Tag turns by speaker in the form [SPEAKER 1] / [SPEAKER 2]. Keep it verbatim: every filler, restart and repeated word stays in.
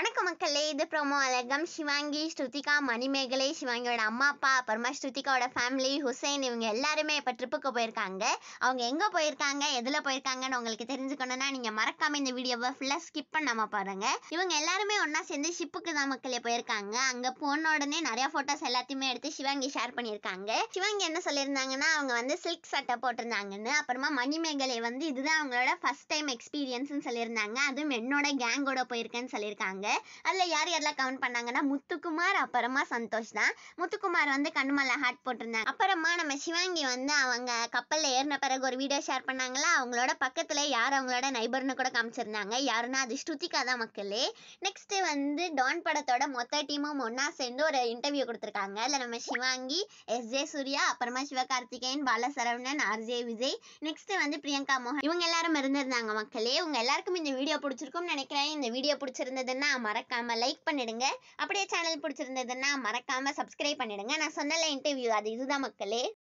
[SPEAKER 1] வணக்கம் மக்களே, இது ப்ரோமோ அழகம். சிவாங்கி, ஸ்ருதிகா, மணிமேகலை, சிவாங்கியோட அம்மா அப்பா, அப்புறமா ஸ்ருதிகாவோட ஃபேமிலி, ஹுசைன், இவங்க எல்லாருமே இப்போ ட்ரிப்புக்கு போயிருக்காங்க. அவங்க எங்கே போயிருக்காங்க, எதில் போயிருக்காங்கன்னு உங்களுக்கு தெரிஞ்சுக்கணும்னா நீங்கள் மறக்காம இந்த வீடியோவை ஃபுல்லாக ஸ்கிப் பண்ணாம பாருங்க. இவங்க எல்லாருமே ஒன்றா சேர்ந்து ஷிப்புக்கு தான் மக்களே போயிருக்காங்க. அங்கே போன உடனே நிறைய ஃபோட்டோஸ் எல்லாத்தையுமே எடுத்து சிவாங்கி ஷேர் பண்ணியிருக்காங்க. சிவாங்கி என்ன சொல்லியிருந்தாங்கன்னா, அவங்க வந்து சில்க் சட்டை போட்டிருந்தாங்கன்னு. அப்புறமா மணிமேகலை வந்து இதுதான் அவங்களோட ஃபர்ஸ்ட் டைம் எக்ஸ்பீரியன்ஸ்னு சொல்லியிருந்தாங்க. அதுவும் என்னோட கேங்கோட போயிருக்கேன்னு சொல்லியிருக்காங்க. அதுல யார் யாரெல்லாம் கமெண்ட் பண்ணாங்கன்னா, முத்துக்குமார் அப்புறமா சந்தோஷ் தான். முத்துக்குமார் வந்து கண்ணுமல்ல ஹார்ட் போட்டிருந்தாங்க. அப்புறமா நம்ம சிவாங்கி வந்து அவங்க கப்பல்ல ஏறின பிறகு ஒரு வீடியோ ஷேர் பண்ணாங்களா, அவங்களோட பக்கத்துல யார் அவங்களோட நைபர்னு கூட காமிச்சிருந்தாங்க. யாருன்னா அது ஸ்ருதிகா தான் மக்களே. நெக்ஸ்ட் வந்து டான் படத்தோட மொத்த டீமும் ஒன்னா சேர்ந்து ஒரு இன்டர்வியூ கொடுத்துருக்காங்க. அதுல நம்ம சிவாங்கி, எஸ் ஜே சூர்யா, அப்புறமா Sivakarthikeyan, Balasaravanan, R J Vijay, next வந்து பிரியங்கா மோகன், இவங்க எல்லாரும் இருந்திருந்தாங்க மக்களே. உங்க எல்லாருக்கும் இந்த வீடியோ பிடிச்சிருக்கும்னு நினைக்கிறேன். இந்த வீடியோ பிடிச்சிருந்ததுன்னா மறக்காம லைக் பண்ணிடுங்க. அப்படியே சேனல் பிடிச்சிருந்ததுன்னா மறக்காம சப்ஸ்கிரைப் பண்ணிடுங்க. நான் சொன்னல இன்டர்வியூ அது இதுதான் மக்களே.